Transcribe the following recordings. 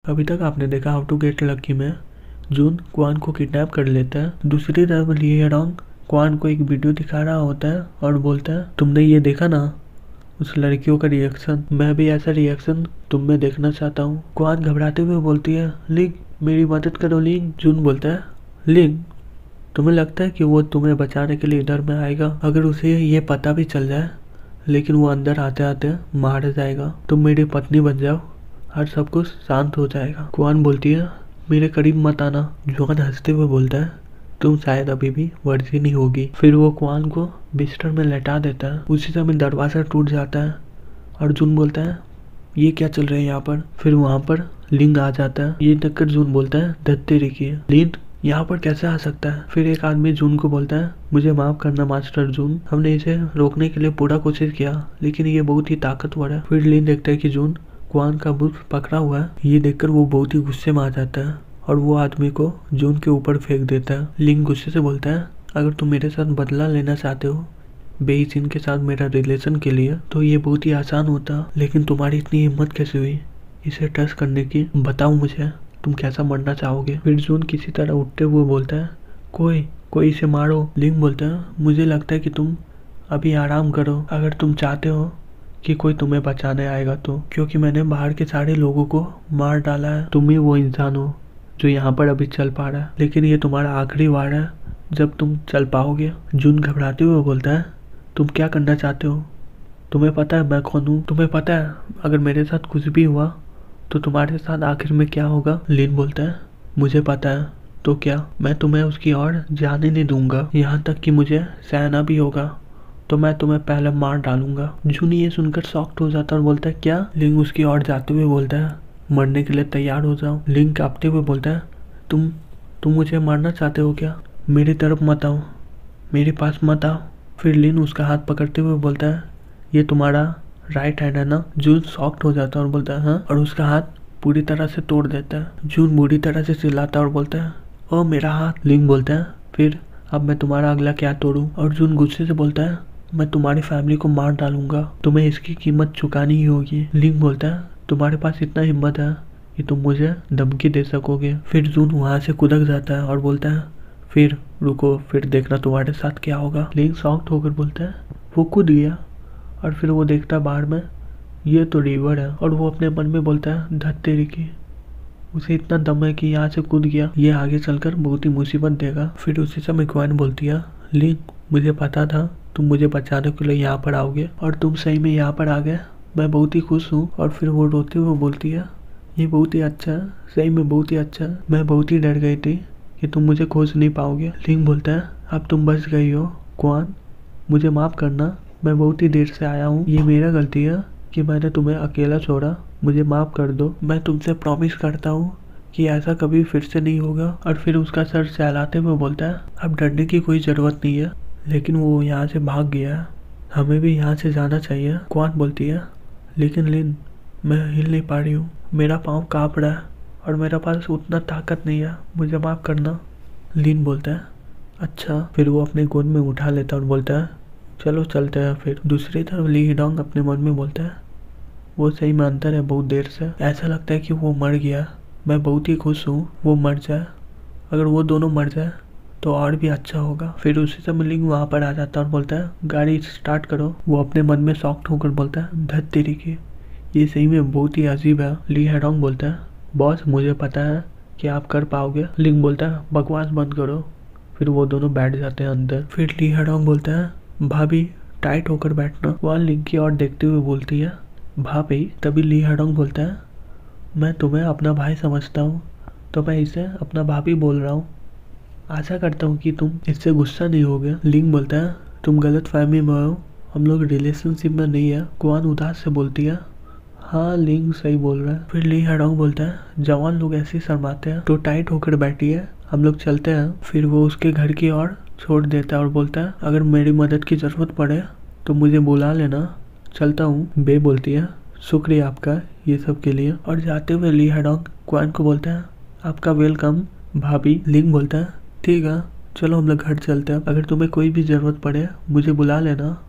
अभी तक आपने देखा हाउ टू गेट लकी में जून क्वान को किडनैप कर लेता है। दूसरी तरफ ली हेडोंग क्वान को एक वीडियो दिखा रहा होता है और बोलता है तुमने ये देखा ना उस लड़कियों का रिएक्शन, मैं भी ऐसा रिएक्शन तुम में देखना चाहता हूँ। क्वान घबराते हुए बोलती है लिंग मेरी मदद करो लिंग। जून बोलता है लिंग तुम्हें लगता है कि वो तुम्हें बचाने के लिए इधर में आएगा? अगर उसे ये पता भी चल जाए लेकिन वो अंदर आते आते मार जाएगा, तुम मेरी पत्नी बन जाओ और सब कुछ शांत हो जाएगा। क्वान बोलती है मेरे करीब मत आना। जॉन हंसते हुए बोलता है तुम शायद अभी भी वर्जिन ही होगी। फिर वो क्वान को बिस्तर में लेटा देता है। उसी समय दरवाजा टूट जाता है और जून बोलता है ये क्या चल रहा है यहाँ पर। फिर वहाँ पर लिंग आ जाता है। ये देखकर जून बोलता है धत्तेरी की लिंग यहाँ पर कैसे आ सकता है। फिर एक आदमी जून को बोलता है मुझे माफ करना मास्टर जून, हमने इसे रोकने के लिए पूरा कोशिश किया लेकिन ये बहुत ही ताकतवर है। फिर लिन देखता है कि जून क्वान का बुत पकड़ा हुआ है। ये देखकर वो बहुत ही गुस्से में आ जाता है और वो आदमी को जून के ऊपर फेंक देता है। लिंग गुस्से से बोलता है अगर तुम मेरे साथ बदला लेना चाहते हो बेईजिन के साथ मेरा रिलेशन के लिए तो ये बहुत ही आसान होता, लेकिन तुम्हारी इतनी हिम्मत कैसे हुई इसे ट्रस्ट करने की, बताओ मुझे तुम कैसा मरना चाहोगे। फिर जून किसी तरह उठते हुए बोलता है कोई इसे मारो। लिंग बोलता है मुझे लगता है कि तुम अभी आराम करो अगर तुम चाहते हो कि कोई तुम्हें बचाने आएगा तो, क्योंकि मैंने बाहर के सारे लोगों को मार डाला है। तुम ही वो इंसान हो जो यहाँ पर अभी चल पा रहा है, लेकिन ये तुम्हारा आखिरी वार है जब तुम चल पाओगे। जून घबराते हुए बोलता है तुम क्या करना चाहते हो, तुम्हें पता है मैं कौन हूँ, तुम्हें पता है अगर मेरे साथ कुछ भी हुआ तो तुम्हारे साथ आखिर में क्या होगा। लिन बोलता है मुझे पता है तो क्या, मैं तुम्हें उसकी ओर जाने नहीं दूंगा, यहाँ तक कि मुझे सहना भी होगा तो मैं तुम्हें पहले मार डालूंगा। जून ये सुनकर शॉक्ड हो जाता है और बोलता है क्या। लिंग उसकी ओर जाते हुए बोलता है मरने के लिए तैयार हो जाओ। लिंग कांपते हुए बोलता है तुम मुझे मारना चाहते हो क्या, मेरी तरफ मत आओ, मेरे पास मत आओ। फिर लिन उसका हाथ पकड़ते हुए बोलता है ये तुम्हारा राइट हैंड है ना। जून शॉक्ड हो जाता है और बोलता है हाँ, और उसका हाथ पूरी तरह से तोड़ देता है। जून बुरी तरह से चिल्लाता है और बोलता है ओ मेरा हाथ। लिंग बोलता है फिर अब मैं तुम्हारा अगला क्या तोड़ूं। और जून गुस्से से बोलता है मैं तुम्हारी फैमिली को मार डालूंगा, तुम्हें इसकी कीमत चुकानी ही होगी। लिंग बोलता है तुम्हारे पास इतना हिम्मत है कि तुम मुझे धमकी दे सकोगे। फिर जून वहाँ से कूदक जाता है और बोलता है फिर रुको, फिर देखना तुम्हारे साथ क्या होगा। लिंग शॉक्ड होकर बोलता है वो कूद गया और फिर वो देखता बाहर में ये तो रिवर है और वो अपने मन में बोलता है धत्तेरी की, उसे इतना दम है कि यहाँ से कूद गया, ये आगे चलकर बहुत ही मुसीबत देगा। फिर उसी समय क्वान बोलती है लिंग मुझे पता था तुम मुझे बचाने के लिए यहाँ पर आओगे और तुम सही में यहाँ पर आ गए, मैं बहुत ही खुश हूँ। और फिर वो रोते हुए बोलती है ये बहुत ही अच्छा है, सही में बहुत ही अच्छा है, मैं बहुत ही डर गई थी कि तुम मुझे खोज नहीं पाओगे। लिंग बोलता है अब तुम बच गई हो क्वान, मुझे माफ़ करना, मैं बहुत ही देर से आया हूँ, ये मेरा गलती है कि मैंने तुम्हें अकेला छोड़ा, मुझे माफ़ कर दो, मैं तुमसे प्रॉमिस करता हूँ कि ऐसा कभी फिर से नहीं होगा। और फिर उसका सर सहलाते हुए बोलता है अब डरने की कोई ज़रूरत नहीं है, लेकिन वो यहाँ से भाग गया है, हमें भी यहाँ से जाना चाहिए। क्वान बोलती है लेकिन लिन मैं हिल नहीं पा रही हूँ, मेरा पाँव काँप रहा है और मेरे पास उतना ताकत नहीं है, मुझे माफ़ करना। लिन बोलता है अच्छा। फिर वो अपने गोद में उठा लेता है और बोलता है चलो चलते हैं। फिर दूसरी तरफ ली हिडोंग अपने मन में बोलता है वो सही में अंदर है बहुत देर से, ऐसा लगता है कि वो मर गया, मैं बहुत ही खुश हूँ वो मर जाए, अगर वो दोनों मर जाए तो और भी अच्छा होगा। फिर उसी समय लिंग वहाँ पर आ जाता है और बोलता है गाड़ी स्टार्ट करो। वो अपने मन में शॉक्ड होकर बोलता है धत तेरी की, ये सही में बहुत ही अजीब है। ली हिडोंग बोलता है बॉस मुझे पता है कि आप कर पाओगे। लिंग बोलता है बकवास बंद करो। फिर वो दोनों बैठ जाते हैं अंदर। फिर ली हिडोंग बोलता है भाभी टाइट होकर बैठना। वह लिंग की ओर देखते हुए बोलती है भाभी। तभी ली हिडोंग बोलता है मैं तुम्हें अपना भाई समझता हूँ तो मैं इसे अपना भाभी बोल रहा हूँ, आशा करता हूँ कि तुम इससे गुस्सा नहीं होगे। लिंग बोलता है तुम गलत फहमी में हो, हम लोग रिलेशनशिप में नहीं है। क्वान उदास से बोलती है हाँ लिंग सही बोल रहा है। फिर ली हिडोंग बोलता है जवान लोग ऐसे शर्माते हैं तो टाइट होकर बैठी है, हम लोग चलते हैं। फिर वो उसके घर की ओर छोड़ देता है और बोलता है अगर मेरी मदद की ज़रूरत पड़े तो मुझे बुला लेना, चलता हूँ। बे बोलती है शुक्रिया आपका ये सब के लिए। और जाते हुए ली हिडोंग क्वान को बोलता है आपका वेलकम भाभी। लिंग बोलता है ठीक है चलो हम लोग घर चलते हैं, अगर तुम्हें कोई भी ज़रूरत पड़े मुझे बुला लेना,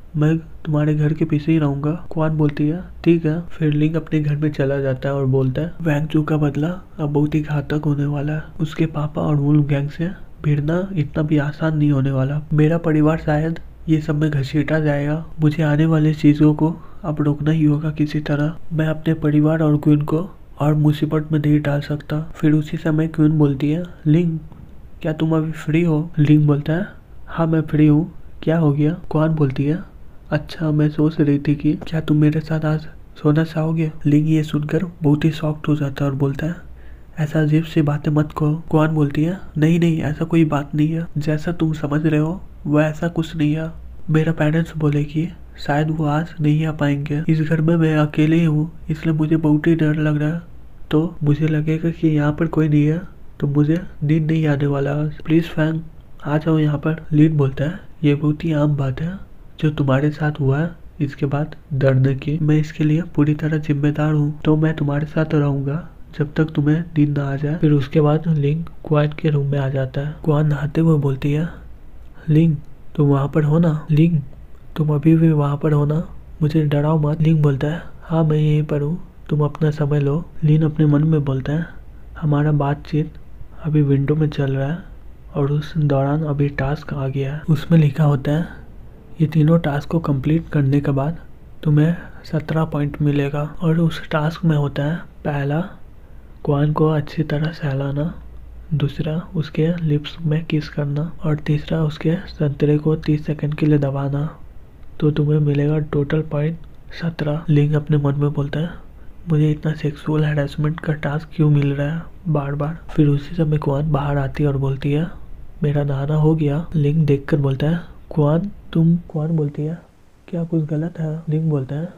मैं तुम्हारे घर के पीछे ही रहूंगा। क्वान बोलती है ठीक है। फिर लिंग अपने घर में चला जाता है और बोलता है वैंग चू का बदला अब बहुत ही घातक होने वाला है। उसके पापा और वुल्फ गैंग से भिड़ना इतना भी आसान नहीं होने वाला। मेरा परिवार शायद ये सब में घसीटा जाएगा। मुझे आने वाली चीजों को अब रोकना ही होगा किसी तरह। मैं अपने परिवार और क्वीन को और मुसीबत में नहीं डाल सकता। फिर उसी समय क्वीन बोलती है लिंग क्या तुम अभी फ्री हो? लिंग बोलता है हाँ मैं फ्री हूँ, क्या हो गया? क्वान बोलती है अच्छा मैं सोच रही थी कि क्या तुम मेरे साथ आज सोना चाहोगे? लिंग ये सुनकर बहुत ही शॉक्ड हो जाता है और बोलता है ऐसा अजीब सी बातें मत कहो। क्वान बोलती है नहीं नहीं ऐसा कोई बात नहीं है, जैसा तुम समझ रहे हो वो ऐसा कुछ नहीं है। मेरा पेरेंट्स बोले कि शायद वो आज नहीं आ पाएंगे। इस घर में मैं अकेले ही हूँ इसलिए मुझे बहुत ही डर लग रहा है। तो मुझे लगेगा कि यहाँ पर कोई नहीं है तो मुझे नींद नहीं आने वाला। प्लीज फैंग आ जाओ यहाँ पर। लीन बोलता है ये बहुत ही आम बात है जो तुम्हारे साथ हुआ है इसके बाद डरने की। मैं इसके लिए पूरी तरह जिम्मेदार हूँ तो मैं तुम्हारे साथ रहूंगा जब तक तुम्हें नींद ना आ जाए। फिर उसके बाद लिंग क्वान के रूम में आ जाता है। क्वान नहाते हुए बोलती है लिंग तुम वहाँ पर हो ना? लिंग तुम अभी भी वहाँ पर हो ना? मुझे डराओ मत। लिंग बोलता है हाँ मैं यहीं पर हूँ, तुम अपना समय लो। लिन अपने मन में बोलता है हमारा बातचीत अभी विंडो में चल रहा है और उस दौरान अभी टास्क आ गया है। उसमें लिखा होता है ये तीनों टास्क को कंप्लीट करने के बाद तुम्हें 17 पॉइंट मिलेगा और उस टास्क में होता है पहला क्वान को अच्छी तरह सहलाना, दूसरा उसके लिप्स में किस करना और तीसरा उसके संतरे को 30 सेकंड के लिए दबाना। तो तुम्हें मिलेगा टोटल पॉइंट 17। लिंग अपने मन में बोलता है मुझे इतना सेक्सुअल हैरेसमेंट का टास्क क्यों मिल रहा है बार बार। फिर उसी समय क्वान बाहर आती है और बोलती है मेरा नहाना हो गया। लिंग देखकर बोलता है क्वान तुम। क्वान बोलती है क्या कुछ गलत है? लिंग बोलता है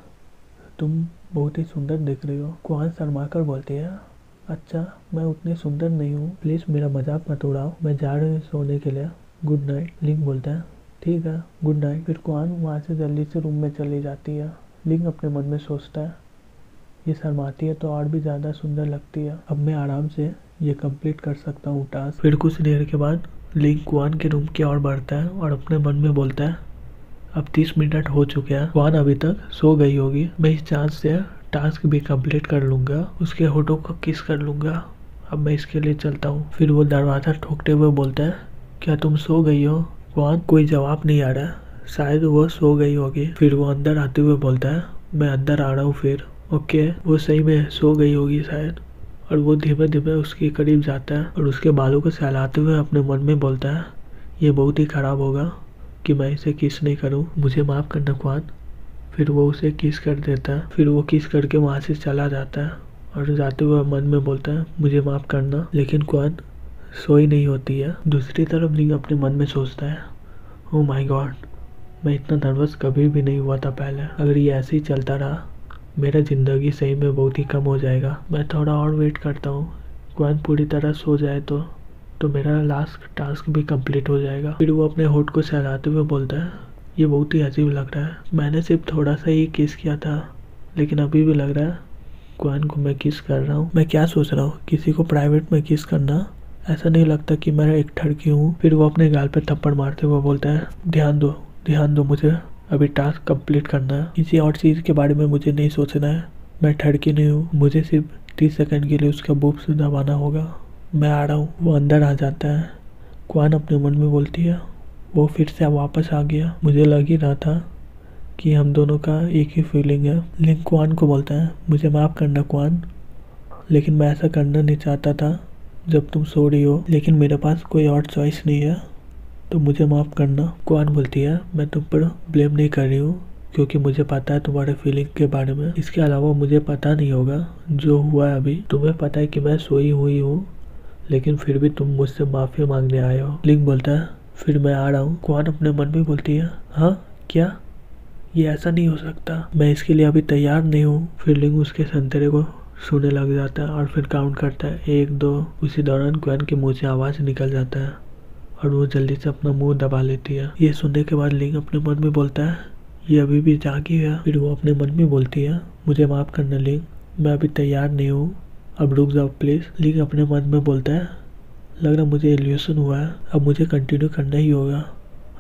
तुम बहुत ही सुंदर दिख रही हो। क्वान शर्माकर बोलती है अच्छा मैं उतनी सुंदर नहीं हूँ, प्लीज मेरा मजाक मत उड़ाओ, मैं जा रही हूँ सोने के लिए, गुड नाइट। लिंग बोलता है ठीक है गुड नाइट। फिर क्वान वहाँ से जल्दी से रूम में चली जाती है। लिंग अपने मन में सोचता है ये शर्माती है तो और भी ज़्यादा सुंदर लगती है, अब मैं आराम से ये कंप्लीट कर सकता हूँ टास्क। फिर कुछ देर के बाद लिंग क्वान के रूम की ओर बढ़ता है और अपने मन में बोलता है अब 30 मिनट हो चुके हैं, क्वान अभी तक सो गई होगी, मैं इस चांस से टास्क भी कंप्लीट कर लूँगा, उसके होठों को किस कर लूँगा। अब मैं इसके लिए चलता हूँ। फिर वो दरवाज़ा ठोकते हुए बोलता है क्या तुम सो गई हो? क्वान कोई जवाब नहीं आ रहा, शायद वो सो गई होगी। फिर वो अंदर आते हुए बोलता है मैं अंदर आ रहा हूँ। फिर ओके वो सही में सो गई होगी शायद। और वो धीमे धीमे उसके करीब जाता है और उसके बालों को सहलाते हुए अपने मन में बोलता है ये बहुत ही ख़राब होगा कि मैं इसे किस नहीं करूं, मुझे माफ़ करना क्वान। फिर वो उसे किस कर देता है। फिर वो किस करके वहाँ से चला जाता है और जाते हुए मन में बोलता है मुझे माफ़ करना। लेकिन क्वान सोई नहीं होती है। दूसरी तरफ लिंग अपने मन में सोचता है ओह माय गॉड मैं इतना नर्वस कभी भी नहीं हुआ था पहले, अगर ये ऐसे ही चलता रहा मेरा ज़िंदगी सही में बहुत ही कम हो जाएगा। मैं थोड़ा और वेट करता हूँ, क्वान पूरी तरह सो जाए तो मेरा लास्ट टास्क भी कंप्लीट हो जाएगा। फिर वो अपने होठ को सहलाते हुए बोलता है ये बहुत ही अजीब लग रहा है, मैंने सिर्फ थोड़ा सा ही किस किया था लेकिन अभी भी लग रहा है क्वान को मैं किस कर रहा हूँ। मैं क्या सोच रहा हूँ, किसी को प्राइवेट में किस करना, ऐसा नहीं लगता कि मैं एक ठड़की हूँ। फिर वो अपने गाल पे थप्पड़ मारते हुए बोलता है ध्यान दो मुझे अभी टास्क कंप्लीट करना है, किसी और चीज़ के बारे में मुझे नहीं सोचना है। मैं ठड़की नहीं हूँ, मुझे सिर्फ 30 सेकंड के लिए उसका बूब्स दबाना होगा, मैं आ रहा हूँ। वो अंदर आ जाता है। क्वान अपने मन में बोलती है वो फिर से वापस आ गया, मुझे लग ही रहा था कि हम दोनों का एक ही फीलिंग है। लिंग क्वान को बोलता है मुझे माफ़ करना क्वान, लेकिन मैं ऐसा करना नहीं चाहता था जब तुम सो रही हो, लेकिन मेरे पास कोई और चॉइस नहीं है तो मुझे माफ़ करना। क्वान बोलती है मैं तुम पर ब्लेम नहीं कर रही हूँ क्योंकि मुझे पता है तुम्हारे फीलिंग के बारे में, इसके अलावा मुझे पता नहीं होगा जो हुआ है अभी। तुम्हें पता है कि मैं सोई हुई हूँ लेकिन फिर भी तुम मुझसे माफ़ी मांगने आए हो। लिंग बोलता है फिर मैं आ रहा हूँ। क्वान अपने मन में बोलती है हाँ क्या, ये ऐसा नहीं हो सकता, मैं इसके लिए अभी तैयार नहीं हूँ। फिर लिंग उसके संतरे को छूने लग जाता है और फिर काउंट करता है 1 2। उसी दौरान क्वान के मुँह से आवाज़ निकल जाता है और वो जल्दी से अपना मुंह दबा लेती है। ये सुनने के बाद लिंग अपने मन में बोलता है ये अभी भी जागी है। फिर वो अपने मन में बोलती है मुझे माफ़ करना लिंग, मैं अभी तैयार नहीं हूँ, अब रुक जाओ प्लीज़। लिंग अपने मन में बोलता है लग रहा मुझे इल्यूशन हुआ है, अब मुझे कंटिन्यू करना ही होगा,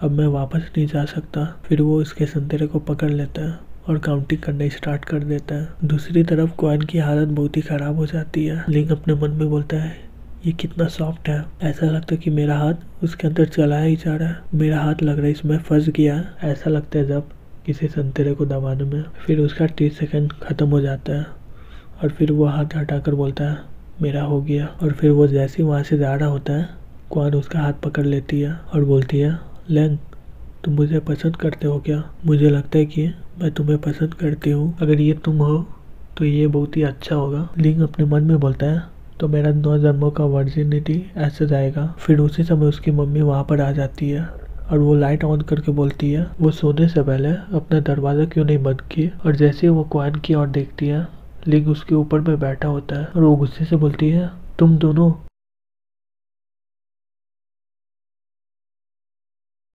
अब मैं वापस नहीं जा सकता। फिर वो उसके संतरे को पकड़ लेता है और काउंटिंग करना स्टार्ट कर देता है। दूसरी तरफ क्वान की हालत बहुत ही खराब हो जाती है। लिंक अपने मन में बोलता है ये कितना सॉफ्ट है, ऐसा लगता है कि मेरा हाथ उसके अंदर चलाया ही जा रहा है, मेरा हाथ लग रहा है इसमें फंस गया है, ऐसा लगता है जब किसी संतरे को दबाने में। फिर उसका 30 सेकंड खत्म हो जाता है और फिर वो हाथ हटाकर बोलता है मेरा हो गया। और फिर वो जैसे ही वहाँ से जा रहा होता है, क्वान उसका हाथ पकड़ लेती है और बोलती है लैंग तुम मुझे पसंद करते हो क्या? मुझे लगता है कि मैं तुम्हें पसंद करती हूँ, अगर ये तुम हो तो ये बहुत ही अच्छा होगा। लिंग अपने मन में बोलता है तो मेरा 9 जन्मों का वर्जिनिटी ऐसे जाएगा। फिर उसी समय उसकी मम्मी वहाँ पर आ जाती है और वो लाइट ऑन करके बोलती है वो सोने से पहले अपना दरवाज़ा क्यों नहीं बंद किए। और जैसे वो क्वान की ओर देखती है, लिंग उसके ऊपर में बैठा होता है और वो गुस्से से बोलती है तुम दोनों